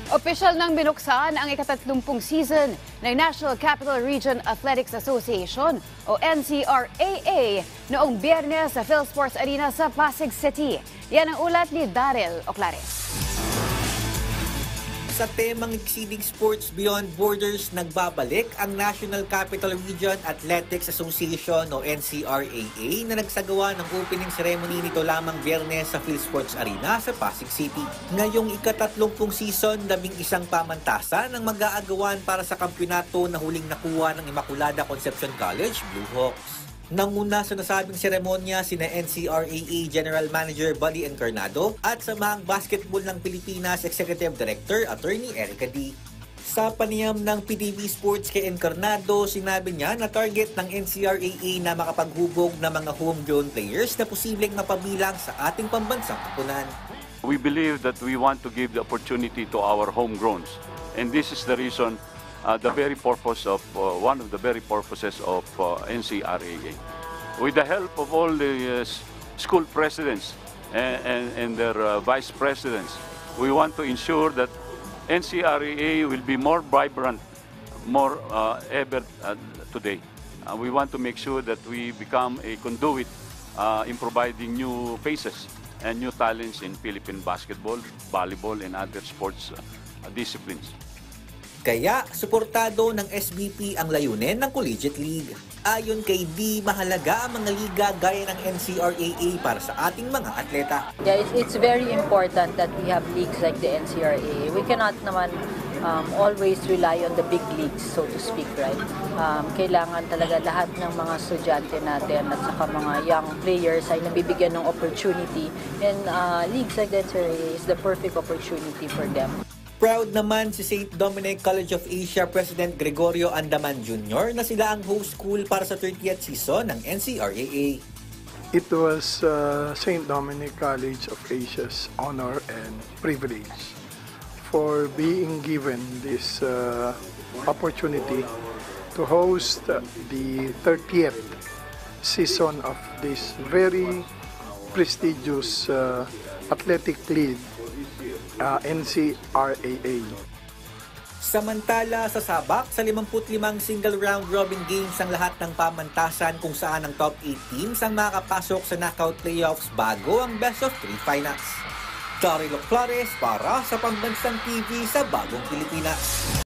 Opisyal nang binuksan ang ika-30 season ng National Capital Region Athletics Association o NCRAA noong Biyernes sa PhilSports Arena sa Pasig City. Yan ang ulat ni Daryl Oclares. Sa temang Exceeding Sports Beyond Borders, nagbabalik ang National Capital Region Athletics Association o NCRAA na nagsagawa ng opening ceremony nito lamang Biyernes sa PhilSports Arena sa Pasig City. Ngayong ika-30 season, 11 pamantasan ang mag-aagawan para sa kampyonato na huling nakuha ng Immaculada Concepcion College Blue Hawks. Nanguna sa nasabing seremonya sina NCRAA General Manager Buddy Encarnado at Samahang Basketball ng Pilipinas Executive Director Attorney Erica D. Sa panayam ng PTV Sports kay Encarnado, sinabi niya na target ng NCRAA na makapaghubog ng mga homegrown players na posibleng mapabilang sa ating pambansang koponan. We believe that we want to give the opportunity to our homegrowns, and this is the reason the very purpose of one of the very purposes of NCRAA. With the help of all the school presidents and their vice presidents, we want to ensure that NCRAA will be more vibrant, more ever today. We want to make sure that we become a conduit in providing new faces and new talents in Philippine basketball, volleyball, and other sports disciplines. Kaya, suportado ng SBP ang layunin ng Collegiate League. Ayon kay D, mahalaga ang mga liga gaya ng NCRAA para sa ating mga atleta. Yeah, it's very important that we have leagues like the NCRAA. We cannot naman always rely on the big leagues, so to speak, right? Kailangan talaga lahat ng mga estudyante natin at saka mga young players ay nabibigyan ng opportunity. And leagues like the NCRAA is the perfect opportunity for them. Proud naman si St. Dominic College of Asia President Gregorio Andaman Jr. na sila ang host school para sa 30th season ng NCRAA. It was St. Dominic College of Asia's honor and privilege for being given this opportunity to host the 30th season of this very prestigious athletic league, NCRAA. Samantala sa Sabak, sa 55 single round robin games ang lahat ng pamantasan kung saan ang top 8 teams ang makakapasok sa knockout playoffs bago ang best of 3 finals. Daryl Oclares para sa Pambansang TV sa Bagong Pilipinas.